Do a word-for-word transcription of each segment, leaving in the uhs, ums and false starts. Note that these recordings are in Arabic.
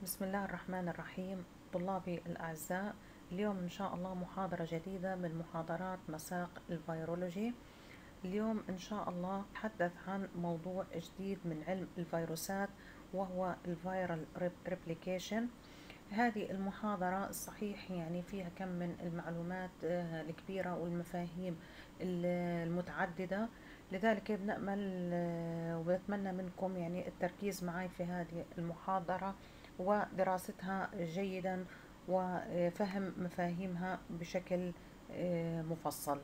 بسم الله الرحمن الرحيم. طلابي الأعزاء، اليوم إن شاء الله محاضرة جديدة من محاضرات مساق الفيرولوجي. اليوم إن شاء الله نتحدث عن موضوع جديد من علم الفيروسات، وهو الفيرال ريبليكيشن. هذه المحاضرة صحيح يعني فيها كم من المعلومات الكبيرة والمفاهيم المتعددة، لذلك بنأمل وبنتمنى منكم يعني التركيز معي في هذه المحاضرة ودراستها جيدا وفهم مفاهيمها بشكل مفصل.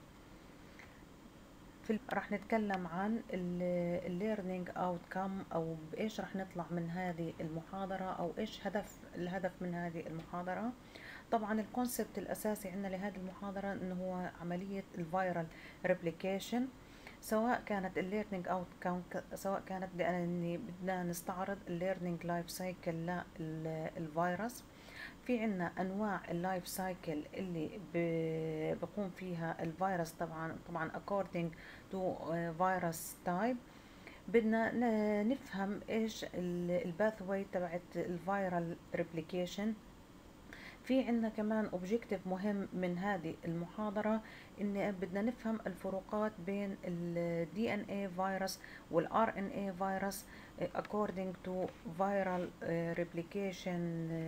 في راح نتكلم عن الليرنينج اوتكم، او بايش راح نطلع من هذه المحاضرة، او ايش هدف الهدف من هذه المحاضرة. طبعا الكونسبت الاساسي عندنا لهذه المحاضرة انه هو عملية الفيرال ريبليكيشن، سواء كانت الليرنينج اوتكم سواء كانت لاني بدنا نستعرض الليرنينج لايف سايكل للفيروس. في عنا انواع اللايف سايكل اللي بقوم فيها الفيروس، طبعا طبعا according to virus type. بدنا نفهم ايش الباثوي تبعت الفيرال ريبليكيشن. في عنا كمان اوبجيكتيف مهم من هذه المحاضرة، ان بدنا نفهم الفروقات بين ال دي إن إيه فيروس وال آر إن إيه فيروس according to viral replication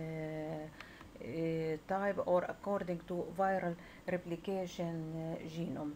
type or according to viral replication genome.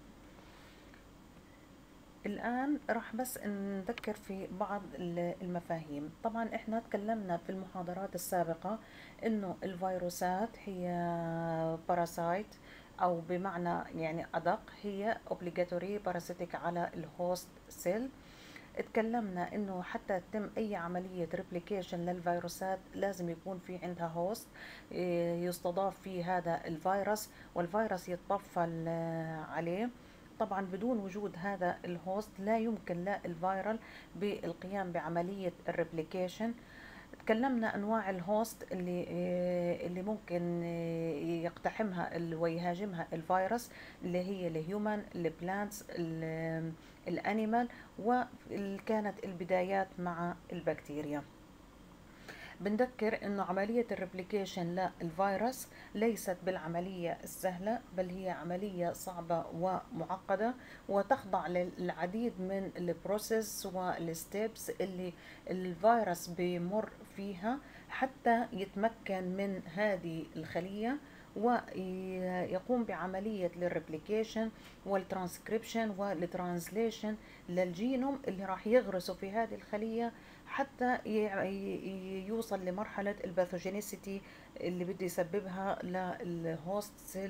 الآن راح بس نذكر في بعض المفاهيم. طبعا احنا تكلمنا في المحاضرات السابقة انه الفيروسات هي باراسايت، او بمعنى يعني ادق هي obligatory parasitic على الهوست سيل. اتكلمنا انه حتى تتم اي عملية ريبليكيشن للفيروسات لازم يكون في عندها هوست يستضاف فيه هذا الفيروس، والفيروس يتطفل عليه. طبعا بدون وجود هذا الهوست لا يمكن للفيرال بالقيام بعملية الريبليكيشن. تكلمنا انواع الهوست اللي اللي ممكن يقتحمها ويهاجمها الفيروس، اللي هي الهيومن، البلانتس، الانيمال، وكانت البدايات مع البكتيريا. بنذكر انه عملية الريبليكيشن للفيروس ليست بالعملية السهلة، بل هي عملية صعبة ومعقدة، وتخضع للعديد من البروسيس والستيبس اللي الفيروس بيمر فيها حتى يتمكن من هذه الخلية ويقوم بعملية للريبليكيشن والترانسكريبشن والترانسليشن للجينوم اللي راح يغرسه في هذه الخلية حتى يوصل لمرحلة الباثوجينيسيتي اللي بده يسببها للهوست سيل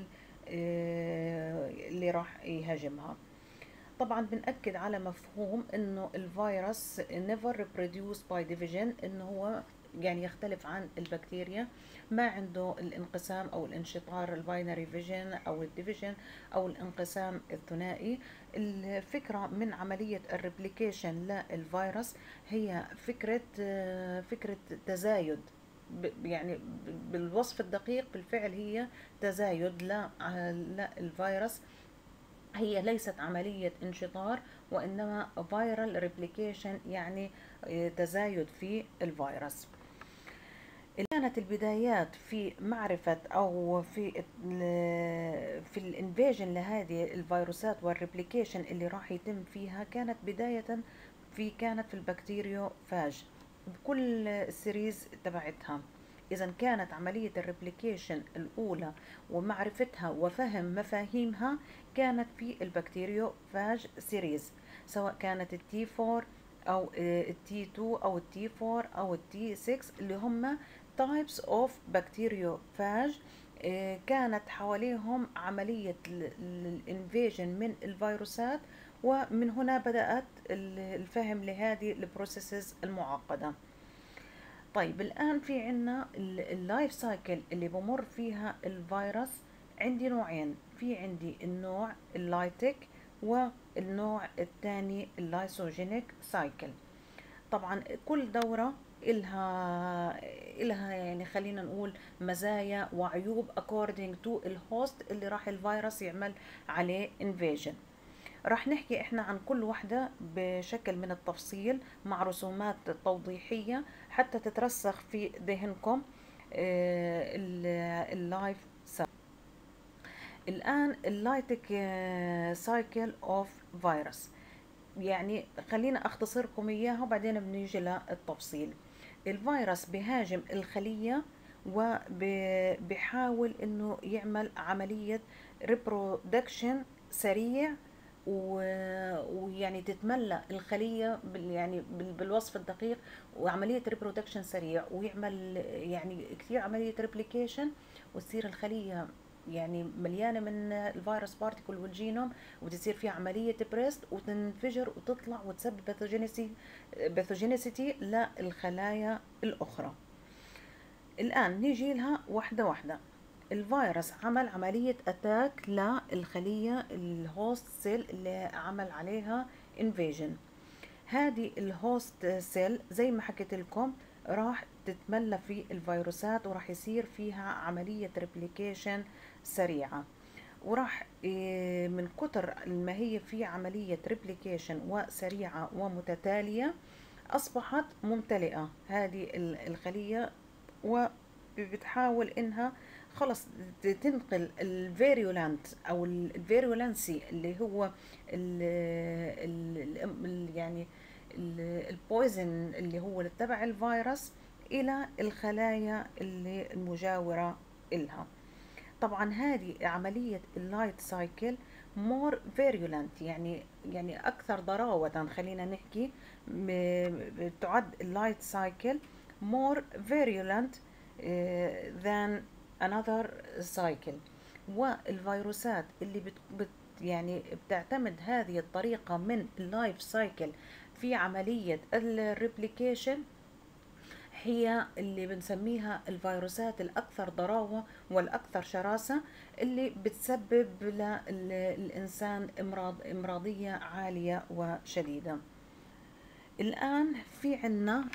اللي راح يهاجمها. طبعا بنأكد على مفهوم انه الفيروس never reproduce by division، انه هو يعني يختلف عن البكتيريا، ما عنده الانقسام او الانشطار الباينري فيجن او الديفيجن او الانقسام الثنائي. الفكرة من عملية الريبليكيشن للفيروس هي فكرة فكرة تزايد، يعني بالوصف الدقيق بالفعل هي تزايد للفيروس، هي ليست عملية انشطار وإنما viral replication، يعني تزايد في الفيروس. كانت البدايات في معرفة أو في في الانفيجن لهذه الفيروسات والريبليكيشن اللي راح يتم فيها كانت بداية في كانت في البكتيريوفاج بكل السيريز تبعتها. إذا كانت عملية الريبليكيشن الأولى ومعرفتها وفهم مفاهيمها كانت في البكتيريوفاج سيريز، سواء كانت التي أربعة أو التي اثنين أو التي أربعة أو التي ستة، اللي هم types of bacteriophage. كانت حواليهم عملية الانفيجن من الفيروسات، ومن هنا بدأت الفهم لهذه البروسيسز المعقدة. طيب الآن في عنا اللايف سايكل اللي بمر فيها الفيروس. عندي نوعين، في عندي النوع اللايتيك والنوع الثاني اللايسوجينيك سايكل. طبعا كل دورة إلها إلها يعني خلينا نقول مزايا وعيوب according to الهوست اللي راح الفيروس يعمل عليه invasion. راح نحكي احنا عن كل واحدة بشكل من التفصيل مع رسومات توضيحية حتى تترسخ في ذهنكم اللايف. الآن اللايتك سايكل اوف فيروس، يعني خلينا اختصركم اياها وبعدين بنيجي للتفصيل. الفيروس بهاجم الخلية وبيحاول انه يعمل عملية ريبرودكشن سريع، ويعني تتملى الخلية بال يعني بالوصف الدقيق، وعملية ريبرودكشن سريع، ويعمل يعني كثير عملية ريبليكيشن، وتصير الخلية يعني مليانة من الفيروس بارتيكل والجينوم، وتصير فيها عملية بريست وتنفجر وتطلع وتسبب باثوجينيسي باثوجينيسيتي للخلايا الأخرى. الآن نيجي لها واحدة واحدة. الفيروس عمل عملية أتاك للخلية الهوست سيل اللي عمل عليها انفيجن. هذه الهوست سيل زي ما حكيت لكم راح تتملى في الفيروسات، وراح يصير فيها عملية ريبليكيشن سريعة، وراح من كتر ما هي في عملية ريبليكيشن وسريعة ومتتالية أصبحت ممتلئة هذه الخلية، وبتحاول إنها خلص تنقل الفيريولانت أو الفيريولانسي اللي هو ال ال يعني البويزن اللي هو تبع الفيروس إلى الخلايا اللي المجاورة إلها. طبعا هذه عملية اللايت سايكل مور فيريولانت، يعني يعني أكثر ضراوة، خلينا نحكي تعد اللايت سايكل more virulent uh, than another cycle. والفيروسات اللي بت, بت يعني بتعتمد هذه الطريقة من اللايف سايكل في عملية الريبليكيشن هي اللي بنسميها الفيروسات الأكثر ضراوة والأكثر شراسة، اللي بتسبب للإنسان إمراض إمراضية عالية وشديدة. الآن في عنا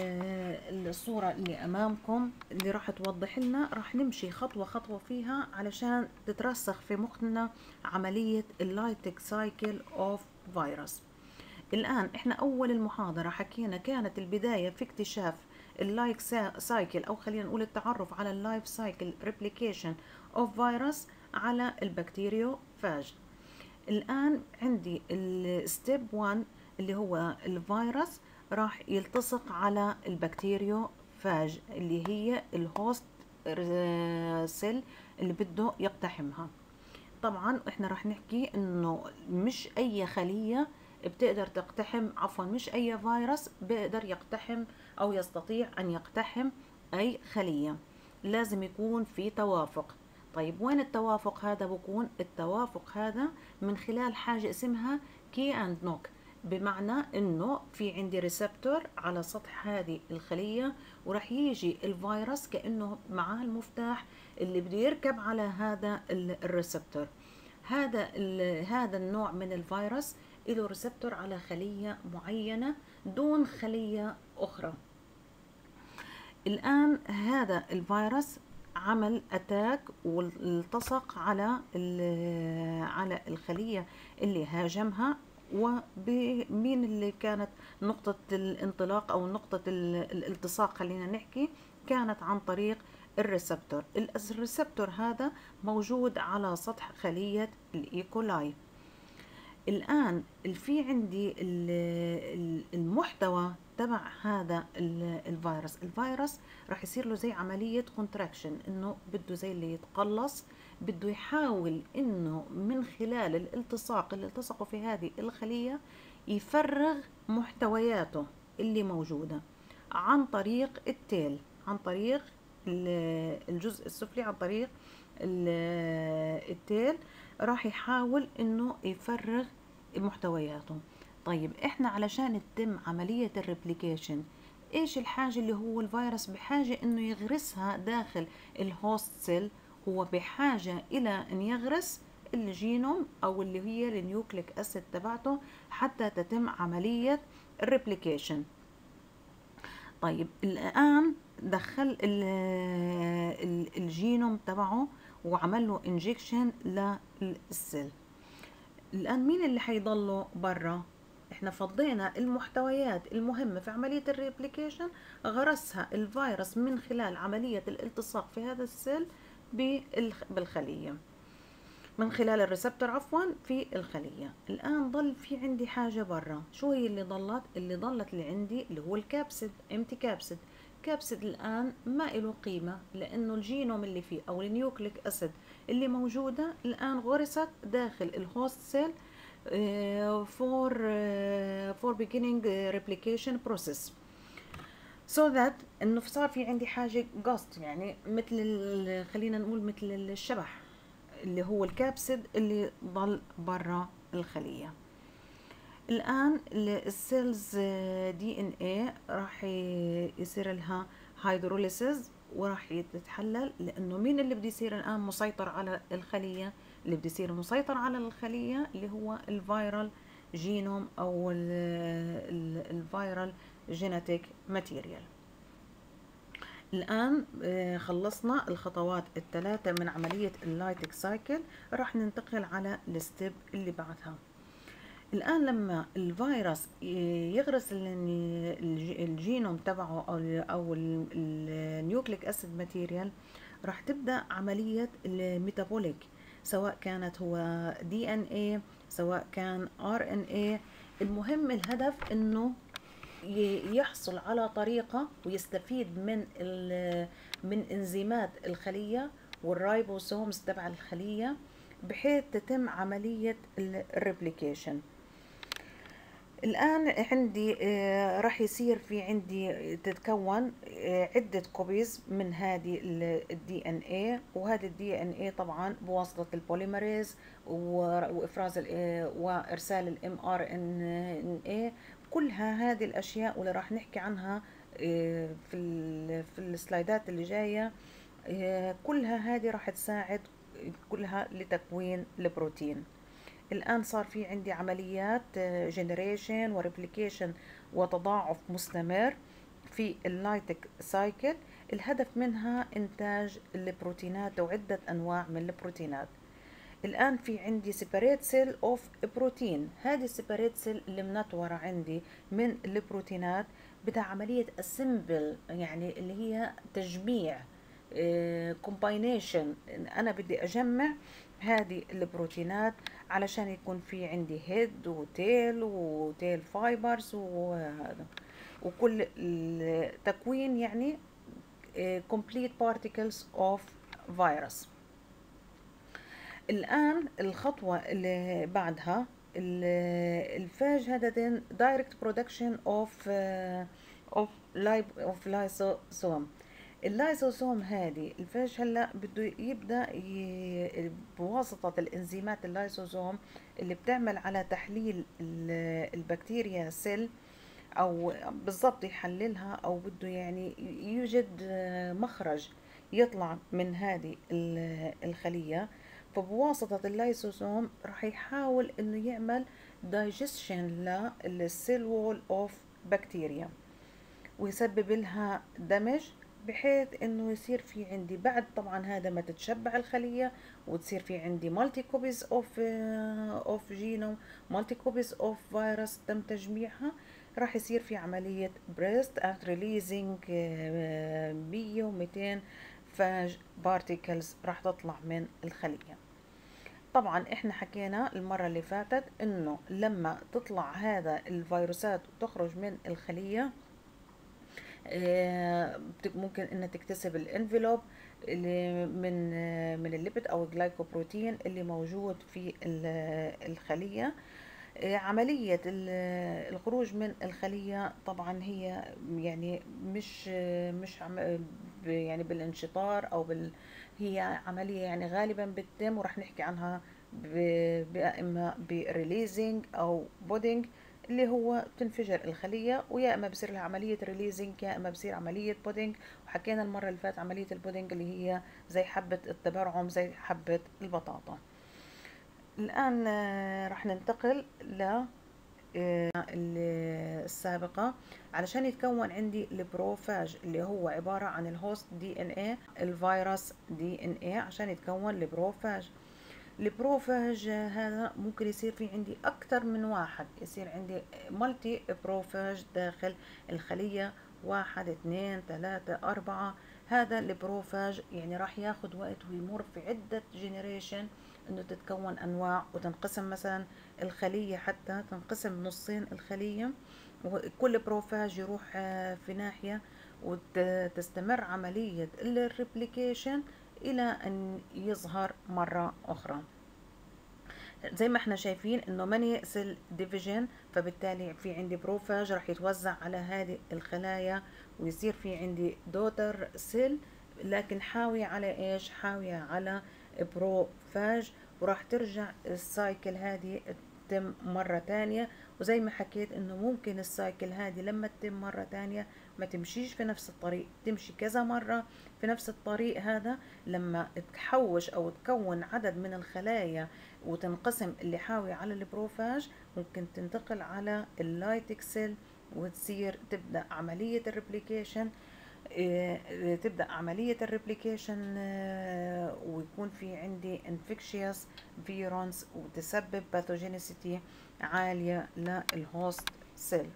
الصورة اللي أمامكم اللي راح توضح لنا، راح نمشي خطوة خطوة فيها علشان تترسخ في مخنا عملية اللايتك سايكل أوف فيروس. الآن إحنا أول المحاضرة حكينا كانت البداية في اكتشاف اللايك سايكل، أو خلينا نقول التعرف على اللايف سايكل ريبليكيشن أوف فيروس على البكتيريوفاج. الآن عندي الستيب واحد اللي هو الفيروس راح يلتصق على البكتيريوفاج اللي هي الهوست سيل اللي بده يقتحمها. طبعا احنا راح نحكي انه مش اي خلية بتقدر تقتحم، عفوا مش اي فيروس بيقدر يقتحم او يستطيع ان يقتحم اي خلية، لازم يكون في توافق. طيب وين التوافق هذا بكون؟ التوافق هذا من خلال حاجة اسمها كي اند نوك، بمعنى انه في عندي ريسبتور على سطح هذه الخلية، وراح يجي الفيروس كأنه معاه المفتاح اللي بده يركب على هذا الريسبتور. هذا هذا النوع من الفيروس له ريسبتور على خلية معينة دون خلية أخرى. الآن هذا الفيروس عمل أتاك والتصق على على الخلية اللي هاجمها، وبمين اللي كانت نقطة الانطلاق أو نقطة الالتصاق خلينا نحكي، كانت عن طريق الريسبتور. الريسبتور هذا موجود على سطح خلية الإيكولاي. الآن في عندي المحتوى تبع هذا الفيروس. الفيروس راح يصير له زي عملية كونتراكشن، انه بده زي اللي يتقلص، بده يحاول انه من خلال الالتصاق اللي التصقوا في هذه الخلية يفرغ محتوياته اللي موجودة عن طريق التيل، عن طريق الجزء السفلي، عن طريق التيل راح يحاول انه يفرغ محتوياته. طيب احنا علشان تتم عملية الريبليكيشن ايش الحاجة اللي هو الفيروس بحاجة انه يغرسها داخل الهوست سيل؟ هو بحاجة الى ان يغرس الجينوم او اللي هي النيوكليك اسيد تبعته حتى تتم عملية الريبليكيشن. طيب الان دخل الجينوم تبعه وعمل له انجكشن للسيل. الآن مين اللي حيضلوا برا؟ احنا فضينا المحتويات المهمة في عملية الريبليكيشن، غرسها الفيروس من خلال عملية الالتصاق في هذا السيل بالخلية، من خلال الريسبتور عفوا في الخلية. الآن ضل في عندي حاجة برا. شو هي اللي ضلت؟ اللي ضلت اللي عندي اللي هو الكابسيد، امتي كابسيد. كابسيد الآن ما له قيمة، لأنه الجينوم اللي فيه أو النيوكليك أسيد اللي موجودة الآن غرست داخل الهوست سيل for uh, for beginning replication process. so that انه صار في عندي حاجة ghost، يعني مثل خلينا نقول مثل الشبح اللي هو الكابسيد اللي ضل برا الخلية. الآن السيلز دي ان اي راح يصير لها هيدروليسيز وراح يتحلل، لأنه مين اللي بده يصير الآن مسيطر على الخلية؟ اللي بده يصير مسيطر على الخلية اللي هو الفيرال جينوم أو الفيرال جينيتيك ماتيريال. الآن خلصنا الخطوات الثلاثة من عملية اللايتك سايكل، راح ننتقل على الستيب اللي بعدها. الآن لما الفيروس يغرس الجينوم تبعه أو النيوكليك أسيد ماتيريال، راح تبدأ عملية الميتابوليك، سواء كانت هو دي ان اي سواء كان ار ان اي. المهم الهدف انه يحصل على طريقة ويستفيد من من انزيمات الخلية والرايبوسومز تبع الخلية بحيث تتم عملية الريبليكيشن. الآن عندي راح يصير في عندي تتكون عدة كوبيز من هذه الدي ان اي، وهذا الدي ان اي طبعا بواسطة البوليمريز وافراز وارسال الام ار ان اي. كلها هذه الاشياء واللي راح نحكي عنها في في السلايدات اللي جاية، كلها هذه راح تساعد كلها لتكوين البروتين. الآن صار في عندي عمليات جنريشن وريبليكيشن وتضاعف مستمر في اللايتك سايكل. الهدف منها إنتاج البروتينات وعدة أنواع من البروتينات. الآن في عندي سيبريت سيل أوف بروتين. هذه السيبريت سيل اللي منطورة عندي من البروتينات بدها عملية اسمبل، يعني اللي هي تجميع كومباينيشن. أنا بدي أجمع هذه البروتينات علشان يكون في عندي هيد وتيل وتيل فايبرز وهذا، وكل التكوين يعني complete particles of virus. الآن الخطوة اللي بعدها الفاج هذا direct production of of of lysosome. اللايزوسوم هذه الفاج هلا بده يبدا بواسطه الانزيمات اللايزوسوم اللي بتعمل على تحليل البكتيريا سيل، او بالضبط يحللها، او بده يعني يوجد مخرج يطلع من هذه الخليه. فبواسطه اللايزوسوم راح يحاول انه يعمل دايجستشن للسيل وول اوف بكتيريا ويسبب لها دمج، بحيث انه يصير في عندي بعد طبعا هذا ما تتشبع الخليه وتصير في عندي مالتي كوبيز اوف اوف جينوم، مالتي كوبيز اوف فيروس تم تجميعها. راح يصير في عمليه بريست اند ريليزنج مية ومئتين فاج بارتيكلز راح تطلع من الخليه. طبعا احنا حكينا المره اللي فاتت انه لما تطلع هذا الفيروسات وتخرج من الخليه ممكن انها تكتسب الانفلوب اللي من من الليبيد او الجلايكوبروتين اللي موجود في الخليه. عمليه الخروج من الخليه طبعا هي يعني مش مش يعني بالانشطار او بال هي عمليه يعني غالبا بتتم، وراح نحكي عنها اما بريليزنج او بودنج، اللي هو تنفجر الخلية، ويا اما بصير لها عملية ريليزنج يا اما بصير عملية بودنج. وحكينا المرة اللي فاتت عملية البودنج اللي هي زي حبة التبرعم زي حبة البطاطا. الآن راح ننتقل ل السابقة علشان يتكون عندي البروفاج اللي هو عبارة عن الهوست دي ان اي الفيروس دي ان اي عشان يتكون البروفاج. البروفاج هذا ممكن يصير في عندي أكثر من واحد، يصير عندي مالتي بروفاج داخل الخلية، واحد اثنين ثلاثة أربعة. هذا البروفاج يعني راح ياخد وقت ويمر في عدة جنريشن انه تتكون انواع وتنقسم، مثلا الخلية حتى تنقسم نصين الخلية، وكل بروفاج يروح في ناحية، وتستمر عملية الريبليكيشن إلى أن يظهر مرة أخرى. زي ما احنا شايفين انه ماني سيل ديفيجن، فبالتالي في عندي بروفاج راح يتوزع على هذه الخلايا، ويصير في عندي دوتر سيل لكن حاوية على ايش؟ حاوية على بروفاج، وراح ترجع السايكل هذه تتم مرة تانية. وزي ما حكيت انه ممكن السايكل هذه لما تتم مرة تانية ما تمشيش في نفس الطريق، تمشي كذا مرة في نفس الطريق هذا. لما تحوش او تكون عدد من الخلايا وتنقسم اللي حاوي على البروفاج، ممكن تنتقل على اللايتك سيل وتصير تبدأ عملية الريبليكيشن. تبدأ عملية الريبليكيشن ويكون في عندي انفكشيوس فيروس وتسبب باثوجينيسيتي عالية للهوست سيل.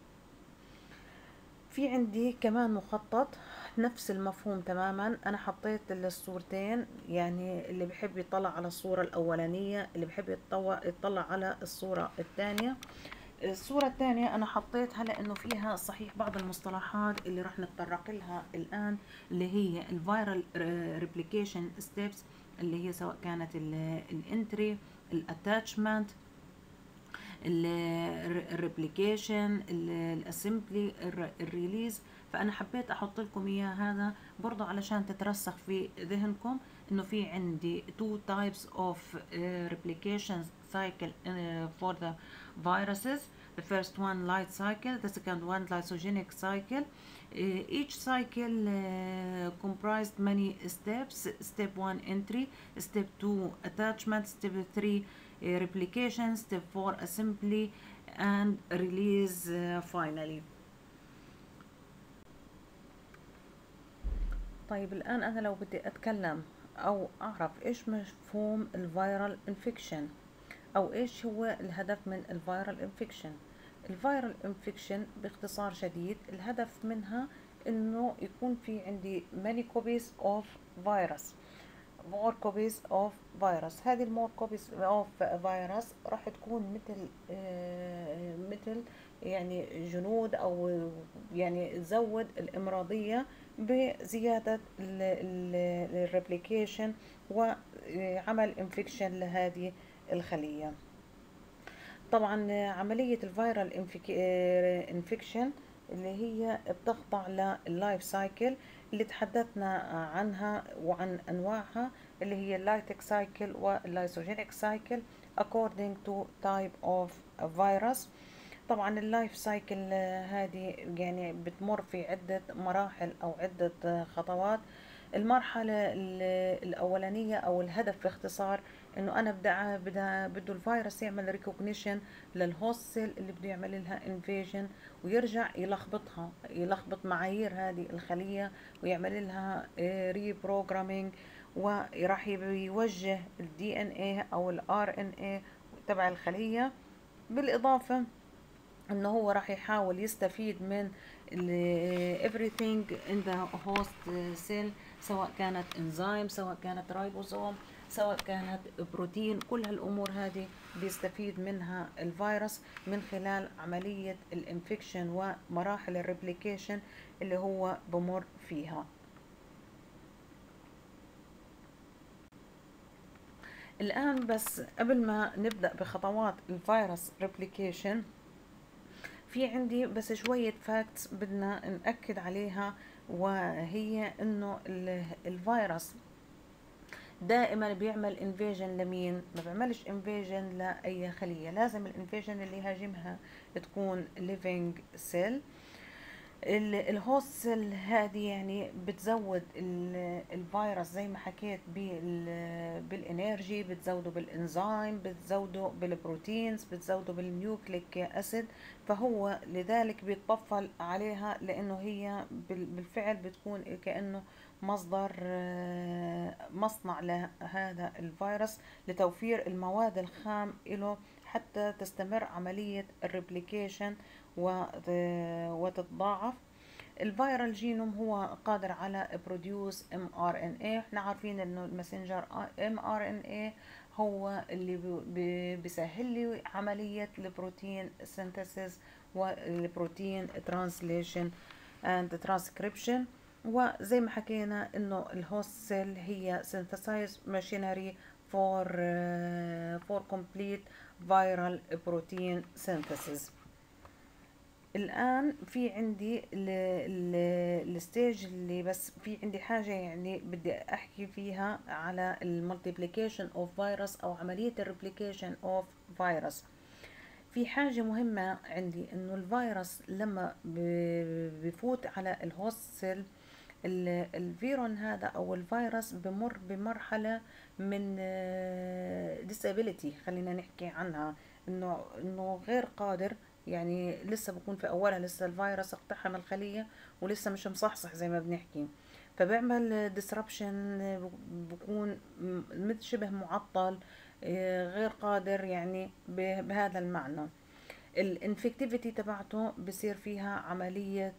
في عندي كمان مخطط نفس المفهوم تماما. انا حطيت الصورتين، يعني اللي بحب يطلع على الصورة الاولانية، اللي بحب يطلع على الصورة الثانية. الصورة الثانية أنا حطيتها لأنه فيها صحيح بعض المصطلحات اللي راح نتطرق لها الآن، اللي هي الفيرال ريبليكيشن ستيبس، اللي هي سواء كانت الانتري، الاتاتشمنت، الريبليكيشن، الاسمبلي، الريليز. فأنا حبيت أحط لكم إياه هذا برضو علشان تترسخ في ذهنكم إنه في عندي two types of uh, replication cycle uh, for the viruses. The first one light cycle, the second one lysogenic cycle. Uh, each cycle uh, comprised many steps. Step one entry, step two attachment, step three uh, replication, step four assembly, and release uh, finally. طيب الآن أنا لو بدي أتكلم أو أعرف إيش مفهوم الفيرال انفكشن، أو إيش هو الهدف من الفيرال انفكشن. الفيرال انفكشن باختصار شديد الهدف منها إنه يكون في عندي many copies of virus، more copies of virus. هذه المور copies of virus راح تكون مثل آه مثل يعني جنود، أو يعني تزود الإمراضية بزيادة الريبليكيشن وعمل انفكشن لهذه الخلية. طبعا عملية الفيرال انفكشن اللي هي بتخضع لللايف سايكل اللي تحدثنا عنها وعن انواعها، اللي هي اللايتك سايكل واللايسوجينيك سايكل according to type of virus. طبعا اللايف سايكل هذه يعني بتمر في عدة مراحل أو عدة خطوات. المرحلة الأولانية أو الهدف باختصار إنه أنا بدأ بدأ بده الفيروس يعمل ريكوجنيشن للهوست سيل اللي بده يعمل لها انفيجن، ويرجع يلخبطها، يلخبط معايير هذه الخلية ويعمل لها ري بروجرامينج، وراح يوجه الدي ان ايه أو الار ان ايه تبع الخلية. بالإضافة انه هو راح يحاول يستفيد من everything in the host cell، سواء كانت انزيم، سواء كانت رايبوزوم، سواء كانت بروتين. كل هالامور هذه بيستفيد منها الفيروس من خلال عملية الانفكشن ومراحل الريبليكيشن اللي هو بمر فيها. الآن بس قبل ما نبدأ بخطوات الفيروس ريبليكيشن، في عندي بس شوية فاكتس بدنا نأكد عليها، وهي انه الفيروس دائما بيعمل انفيجن لمين؟ ما بيعملش انفيجن لأي خلية، لازم الانفيجن اللي يهاجمها تكون living cell. ال- الهوست سيل هذه يعني بتزود ال- الفيروس زي ما حكيت بال- بالانرجي، بتزوده بالانزيم، بتزوده بالبروتينز، بتزوده بالنيوكليك اسيد. فهو لذلك بيتطفل عليها، لانه هي بال- بالفعل بتكون كأنه مصدر آه، مصنع لهذا الفيروس، لتوفير المواد الخام له حتى تستمر عملية الريبليكيشن وتتضاعف. الفيرال جينوم هو قادر على بروديوس ام ار ان اي. احنا عارفين انه الماسنجر ام ار ان اي هو اللي بي- بيسهل لي عملية البروتين سينثيسيس والبروتين ترانسليشن اند ترانسكريبشن. وزي ما حكينا انه الهوست سيل هي synthesized machinery for uh, for complete viral protein synthesis. الآن في عندي الستيج اللي بس في عندي حاجة يعني بدي أحكي فيها على المultiplication of virus أو عملية الريبليكيشن of virus. في حاجة مهمة عندي إنه الفيروس لما ب- بفوت على الهوست سيل، ال- الفيرون هذا أو الفيروس بمر بمرحلة من آه، disability، خلينا نحكي عنها، إنه إنه غير قادر، يعني لسه بكون في أولها، لسه الفيروس اقتحم الخلية ولسه مش مصحصح زي ما بنحكي. فبيعمل disruption، بكون م- مثل شبه معطل، آه، غير قادر يعني ب- بهذا المعنى. الانفكتيفيتي تبعته بصير فيها عملية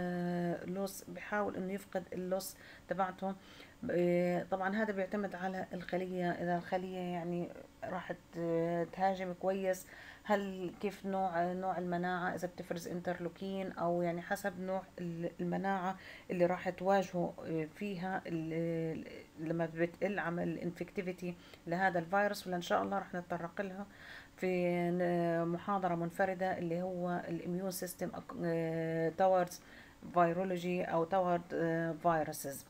لوس، بحاول انه يفقد اللوس تبعته. آه، طبعا هذا بيعتمد على الخلية، اذا الخلية يعني راح ت- تهاجم كويس، هل كيف نوع نوع المناعة، اذا بتفرز انترلوكين، او يعني حسب نوع ال- المناعة اللي راح تواجهه آه، فيها ال- لما بتقل عمل الانفكتيفيتي لهذا الفيروس. ولا ان شاء الله راح نتطرق لها في محاضرة منفردة، اللي هو الاميون سيستم towards فيرولوجي او toward فيروسز.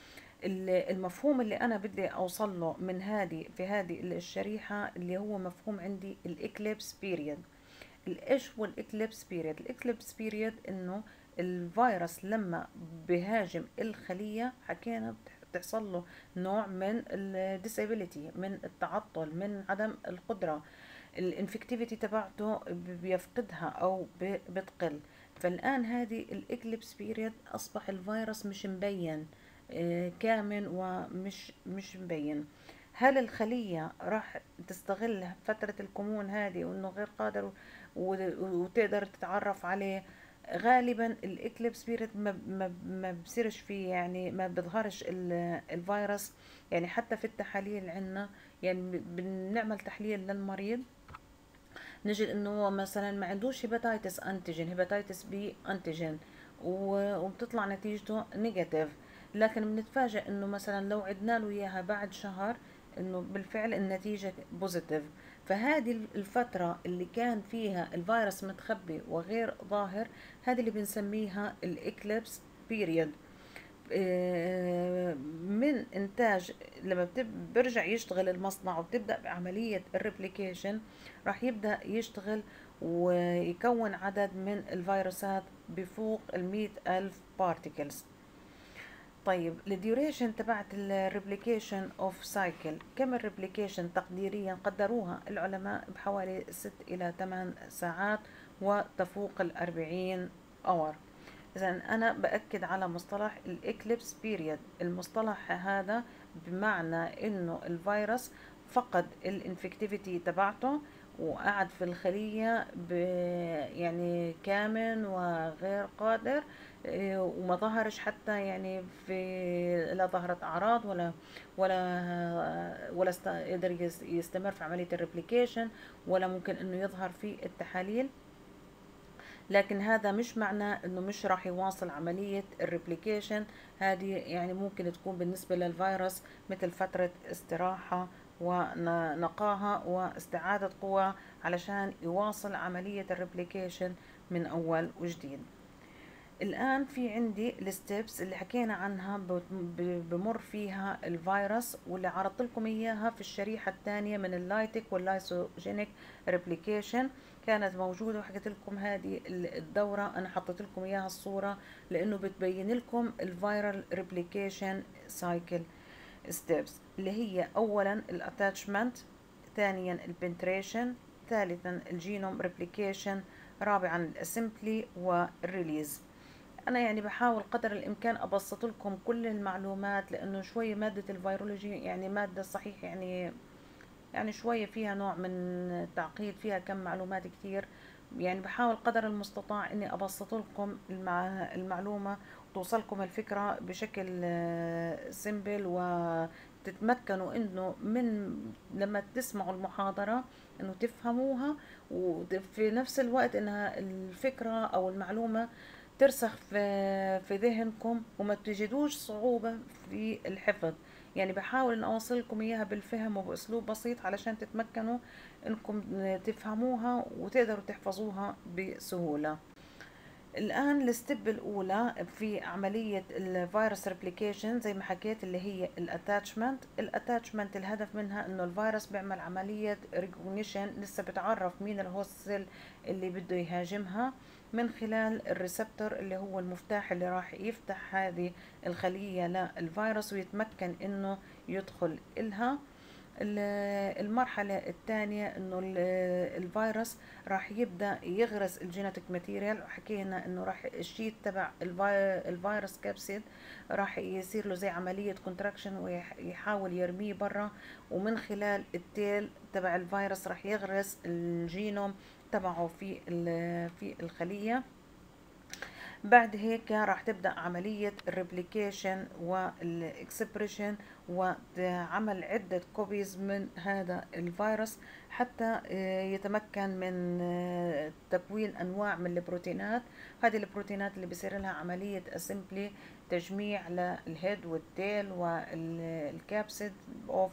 المفهوم اللي انا بدي اوصل له من هذه في هذه الشريحة، اللي هو مفهوم عندي الاكليبس بيريد. ايش هو الاكليبس بيريد؟ الاكليبس بيريد انه الفيروس لما بيهاجم الخلية، حكينا بتحصل له نوع من الديسابيليتي، من التعطل، من عدم القدرة، الانفكتيفيتي تبعته بيفقدها او ب- بتقل. فالان هذه الاكليبس بيريد اصبح الفيروس مش مبين آه، كامل، ومش مش مبين. هل الخلية راح تستغل فترة الكمون هذه وانه غير قادر و- وتقدر تتعرف عليه؟ غالبا الاكليبس بيريد ما ما ما بصيرش فيه، يعني ما بيظهرش ال- الفيروس. يعني حتى في التحاليل عندنا، يعني بنعمل تحليل للمريض، نجد انه هو مثلا ما عندوش هيباتيتس انتيجين، هيباتيتس بي انتيجين، و- وبتطلع نتيجته نيجاتيف. لكن بنتفاجئ انه مثلا لو عدنا له اياها بعد شهر، انه بالفعل النتيجة بوزيتيف. فهذه الفترة اللي كان فيها الفيروس متخبي وغير ظاهر، هذه اللي بنسميها الاكليبس بيريد. آه، من انتاج لما بتب- برجع يشتغل المصنع وبتبدأ بعملية الريبليكيشن، راح يبدأ يشتغل ويكون عدد من الفيروسات بفوق المئة ألف بارتيكلز. طيب الديوريشن تبعت الريبليكيشن اوف سايكل، كم الريبليكيشن تقديريا قدروها العلماء بحوالي ست الى ثمان ساعات، وتفوق الأربعين اور. إذا أنا بأكد على مصطلح الإكليبس بيريد. المصطلح هذا بمعنى إنه الفيروس فقد الانفكتيفيتي تبعته، وقعد في الخلية ب يعني كامن وغير قادر، إيه، وما ظهرش حتى يعني في، لا ظهرت أعراض ولا ولا ولا است- قدر يس- يستمر في عملية الريبليكيشن، ولا ممكن إنه يظهر في التحاليل. لكن هذا مش معناه انه مش راح يواصل عملية الريبليكيشن. هذه يعني ممكن تكون بالنسبة للفيروس مثل فترة استراحة ونقاهة واستعادة قوة، علشان يواصل عملية الريبليكيشن من أول وجديد. الآن في عندي الستبس اللي حكينا عنها ب- بمر فيها الفيروس، واللي عرضت لكم إياها في الشريحة الثانية من اللايتك واللايسوجينيك ريبليكيشن. كانت موجودة، وحكيت لكم هذه الدورة أنا حطيت لكم إياها الصورة لأنه بتبين لكم الفيرال ريبليكيشن سايكل ستيبس، اللي هي أولا الاتاتشمنت، ثانيا البنتريشن، ثالثا الجينوم ريبليكيشن، رابعا الاسمبلي والريليز. انا يعني بحاول قدر الامكان ابسط لكم كل المعلومات، لانه شوي مادة الفيرولوجي يعني مادة صحيح يعني يعني شوية فيها نوع من التعقيد، فيها كم معلومات كتير. يعني بحاول قدر المستطاع اني ابسط لكم المع... المعلومة، وتوصلكم الفكرة بشكل سيمبل، وتتمكنوا انه من لما تسمعوا المحاضرة انه تفهموها، وفي نفس الوقت انها الفكرة او المعلومة ترسخ في في ذهنكم، وما تجدوش صعوبة في الحفظ. يعني بحاول ان اوصل لكم اياها بالفهم وباسلوب بسيط علشان تتمكنوا انكم تفهموها وتقدروا تحفظوها بسهولة. الآن الستيب الأولى في عملية الفيروس ريبليكيشن زي ما حكيت اللي هي الاتاتشمنت. الاتاتشمنت الهدف منها انه الفيروس بيعمل عملية ريكوجنيشن، لسه بتعرف مين الهوست سيل اللي بده يهاجمها من خلال الريسبتور اللي هو المفتاح اللي راح يفتح هذه الخلية للفيروس ويتمكن انه يدخل إلها. المرحلة الثانية انه الفيروس راح يبدأ يغرس الجينيتك ماتيريال، وحكينا انه راح الشيت تبع الفيروس كابسيد راح يصير له زي عملية كونتراكشن ويحاول يرميه برا، ومن خلال التيل تبع الفيروس راح يغرس الجينوم تبعه في في الخلية. بعد هيك راح تبدأ عملية الريبليكيشن والاكسبريشن وعمل عدة كوبيز من هذا الفيروس حتى يتمكن من تكوين أنواع من البروتينات. هذه البروتينات اللي بيصير لها عملية اسمبلي، تجميع للهيد والتيل والكابسيد اوف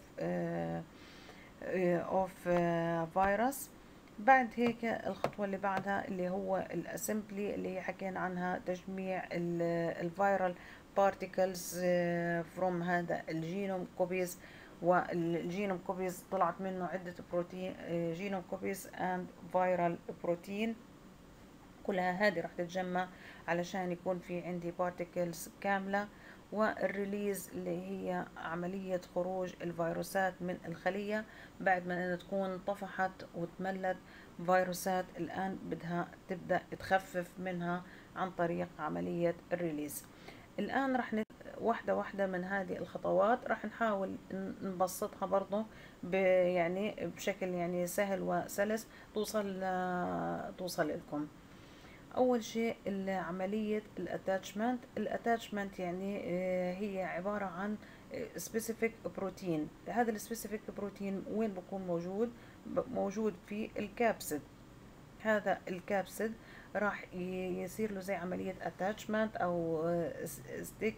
اوف فيروس. بعد هيك الخطوة اللي بعدها اللي هو الاسمبلي اللي حكينا عنها، تجميع الفيرال بارتيكلز فروم هذا الجينوم كوبيز. والجينوم كوبيز طلعت منه عدة بروتين، جينوم كوبيز اند فيرال بروتين، كلها هذه راح تتجمع علشان يكون في عندي بارتيكلز كاملة. والريليز اللي هي عملية خروج الفيروسات من الخلية بعد ما أنها تكون طفحت وتملت فيروسات، الآن بدها تبدأ تخفف منها عن طريق عملية الريليز. الآن رح نت... واحدة واحدة من هذه الخطوات راح نحاول نبسطها برضو ب... يعني بشكل يعني سهل وسلس توصل توصل لكم. اول شيء عملية الاتاتشمنت. الاتاتشمنت يعني هي عبارة عن سبيسيفيك بروتين. هذا السبيسيفيك بروتين وين بكون موجود؟ موجود في الكابسيد. هذا الكابسيد راح يصير له زي عملية اتاتشمنت او ستيك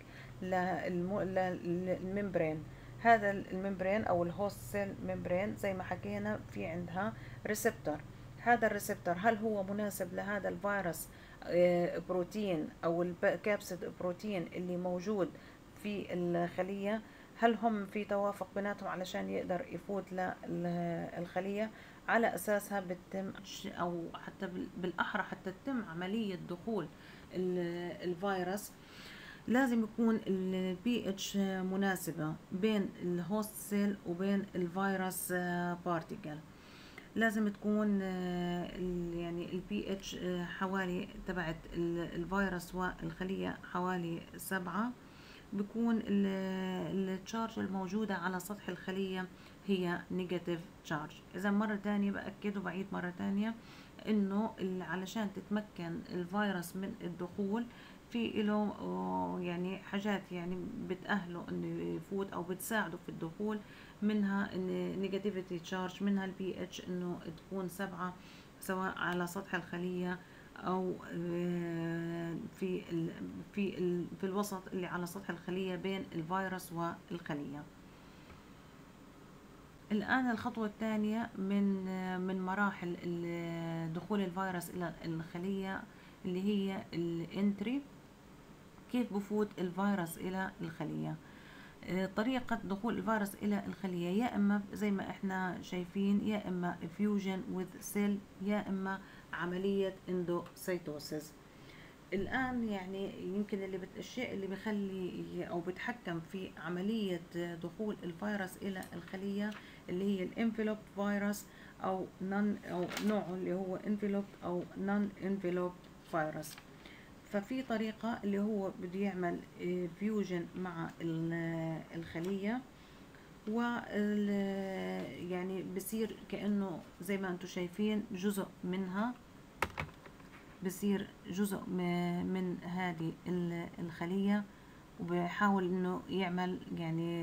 للممبرين. هذا الممبرين او الهوست سيل ممبرين زي ما حكينا في عندها ريسبتور. هذا الريسبتور هل هو مناسب لهذا الفيروس بروتين او الكابسيد بروتين اللي موجود في الخلية؟ هل هم في توافق بيناتهم علشان يقدر يفوت للخلية؟ على أساسها بتتم أو حتى بالأحرى حتى تتم عملية دخول الفيروس لازم يكون البي اتش مناسبة بين الهوست سيل وبين الفيروس بارتيكل. لازم تكون يعني البي اتش حوالي تبعت الفيروس والخلية حوالي سبعة. بيكون التشارج الموجودة على سطح الخلية هي نيجاتيف تشارج. إذا مرة تانية بأكد وبعيد مرة تانية إنه علشان تتمكن الفيروس من الدخول في له يعني حاجات يعني بتأهله إنه يفوت أو بتساعده في الدخول، منها إن نيجاتيفيتي تشارج، منها البي اتش إنه تكون سبعة سواء على سطح الخلية او في ال في ال في الوسط اللي على سطح الخلية بين الفيروس والخلية. الآن الخطوة الثانية من من مراحل دخول الفيروس إلى الخلية اللي هي الانتري. كيف بفوت الفيروس إلى الخلية؟ طريقة دخول الفيروس إلى الخلية يا إما زي ما إحنا شايفين، يا إما fusion with cell، يا إما عملية اندوسيتوسيس. الآن يعني يمكن اللي بت... الشيء اللي بيخلي أو بيتحكم في عملية دخول الفيروس إلى الخلية اللي هي الانفلوب فيروس أو نون أو نوعه اللي هو انفلوب أو نون انفلوب فيروس. ففي طريقة اللي هو بده يعمل فيوجن مع الخلية، و يعني بصير كأنه زي ما انتم شايفين جزء منها، بصير جزء من هذه الخلية، وبحاول انه يعمل يعني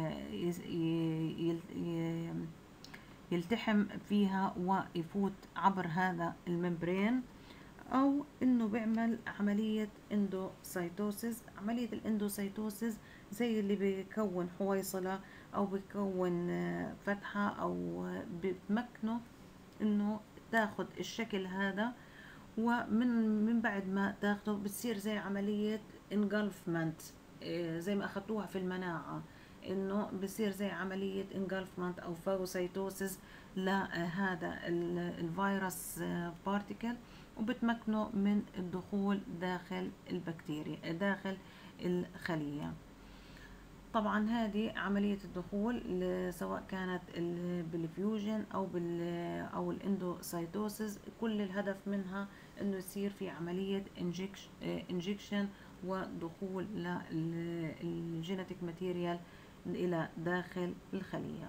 يلتحم فيها ويفوت عبر هذا الممبرين، او انه بيعمل عملية اندوسيتوسيس. عملية الاندوسيتوسيس زي اللي بيكون حويصلة او بيكون فتحة، او بتمكنه انه تاخد الشكل هذا، ومن من بعد ما تاخده بتصير زي عملية انجلفمنت، زي ما اخذتوها في المناعة، انه بصير زي عملية انجلفمنت او فاغوسيتوسيس لهذا الفيروس بارتيكل، وبتمكنه من الدخول داخل البكتيريا داخل الخلية. طبعا هذه عملية الدخول سواء كانت بالفيوجن او بال او الاندوسيتوسيس، كل الهدف منها انه يصير في عملية انجكشن ودخول للجينيتيك ماتيريال الى داخل الخلية.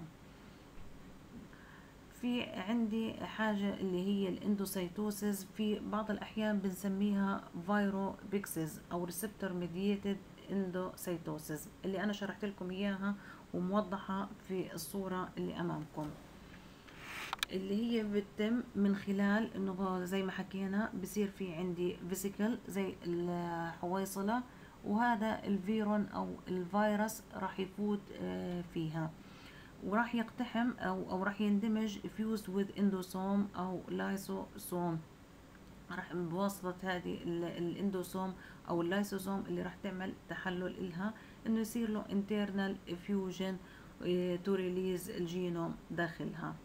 في عندي حاجة اللي هي الاندوسيتوسيس، في بعض الأحيان بنسميها فيروبيكسز أو ريسبتور ميدييتد اندوسيتوسيس، اللي أنا شرحت لكم إياها وموضحة في الصورة اللي أمامكم، اللي هي بتتم من خلال إنه زي ما حكينا بصير في عندي فيسيكل زي الحويصلة، وهذا الفيرون أو الفيروس راح يفوت فيها وراح يقتحم او او راح يندمج fused with اندوسوم او لايسوسوم، راح بواسطة هذه الاندوسوم او اللايسوسوم اللي راح تعمل تحلل إلها، انه يصير له internal fusion to release الجينوم داخلها.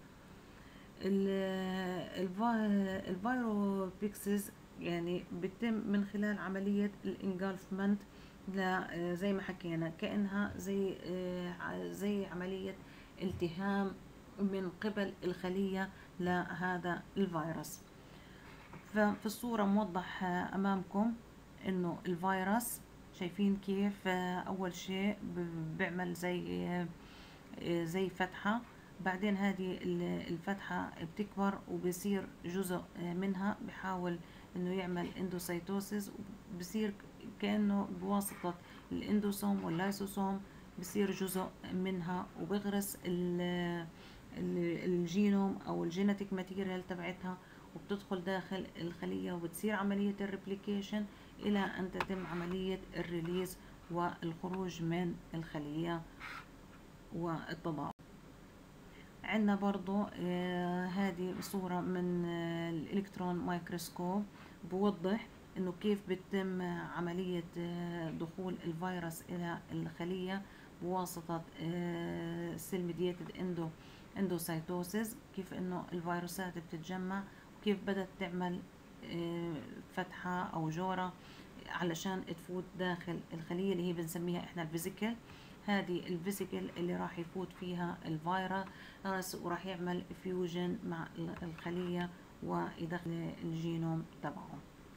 الفيروبيكسز يعني بتتم من خلال عملية الانجلفمنت، زي ما حكينا كأنها زي زي عملية التهام من قبل الخلية لهذا الفيروس. ففي الصورة موضح أمامكم إنه الفيروس شايفين كيف أول شيء بيعمل زي زي فتحة، بعدين هذه الفتحة بتكبر وبصير جزء منها بحاول إنه يعمل اندوسيتوسيس، وبصير كأنه بواسطة الاندوسوم واللايسوسوم بصير جزء منها، وبغرس الجينوم او الجينيتيك ماتيريال تبعتها، وبتدخل داخل الخلية وبتصير عملية الريبليكيشن الى ان تتم عملية الريليز والخروج من الخلية والتضاعف. عندنا برضو آه هذه صورة من آه الالكترون مايكروسكوب بوضح انه كيف بتتم عملية آه دخول الفيروس الى الخلية بواسطة سيل ميدياتد اندو اندوسيتوسيس، كيف انه الفيروسات بتتجمع وكيف بدأت تعمل آه فتحة او جورة علشان تفوت داخل الخلية اللي هي بنسميها احنا الفيزيكل. هذه الفيزيكل اللي راح يفوت فيها الفيروس وراح يعمل فيوجن مع الخلية ويدخل الجينوم تبعه.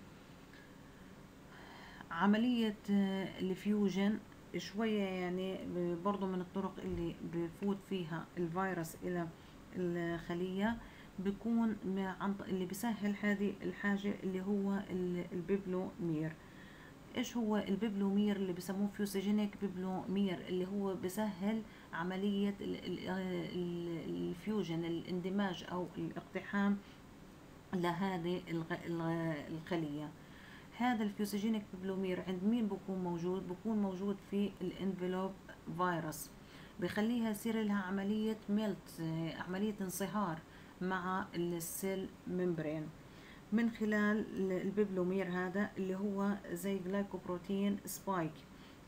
عملية الفيوجن شوية يعني برضو من الطرق اللي بفوت فيها الفيروس إلى الخلية، بيكون عن اللي بيسهل هذه الحاجة اللي هو البيبلومير. ايش هو البيبلومير؟ اللي بسموه فيوسيجينيك بيبلومير، اللي هو بسهل عملية الفيوجن الاندماج او الاقتحام لهذه الخلية. هذا الفيوسيجينيك بيبلومير عند مين بكون موجود؟ بكون موجود في الانفلوب فيروس، بخليها يصير لها عملية ميلت، عملية انصهار مع السيل ممبرين من خلال البيبلومير هذا اللي هو زي جلايكوبروتين سبايك.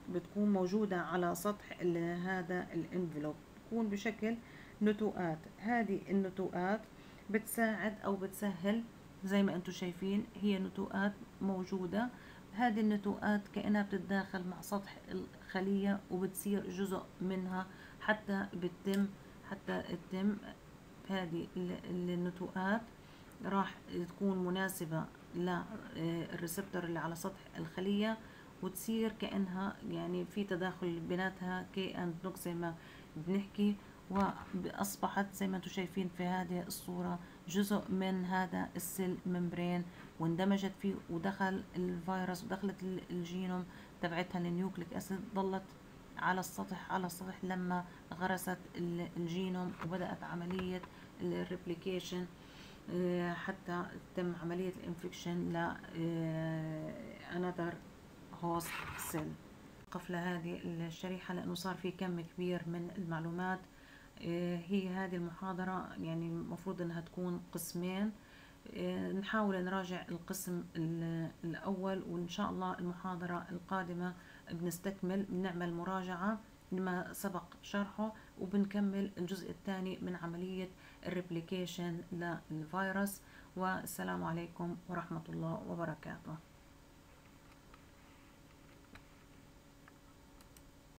بتكون موجودة على سطح هذا الانفلوب، بتكون بشكل نتوءات. هذه النتوءات بتساعد أو بتسهل، زي ما انتم شايفين هي نتوءات موجودة. هذه النتوءات كأنها بتتداخل مع سطح الخلية وبتصير جزء منها، حتى بتتم حتى تتم هذه النتوءات راح تكون مناسبة للريسبتور اللي على سطح الخلية، وتصير كأنها يعني في تداخل بيناتها كي اند نوك زي ما بنحكي، وأصبحت زي ما انتم شايفين في هذه الصورة جزء من هذا السيل ممبرين، واندمجت فيه ودخل الفيروس ودخلت الجينوم تبعتها النيوكليك أسيد، ضلت على السطح على السطح لما غرست الجينوم وبدأت عملية الريبليكيشن حتى تم عملية الانفكشن ل another host cell. قفل هذه الشريحة لأنه صار في كم كبير من المعلومات. هي هذه المحاضرة يعني المفروض أنها تكون قسمين، نحاول نراجع القسم الأول، وإن شاء الله المحاضرة القادمة بنستكمل بنعمل مراجعة لما سبق شرحه، وبنكمل الجزء الثاني من عملية الريبليكيشن للفيروس. والسلام عليكم ورحمة الله وبركاته.